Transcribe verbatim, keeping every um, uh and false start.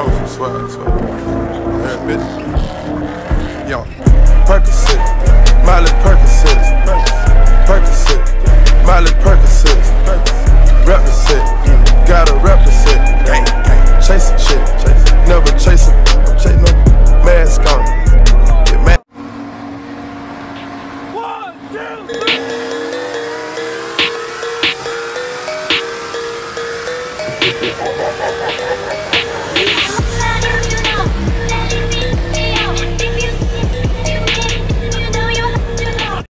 promise you, swear, swear. Yeah, bitch. Yo, Percocet, Miley Percocet, Percocet, Miley Percocet, represent, gotta represent. Chase a chick, never chase a, chase no mask on. Get mad. One, two, three.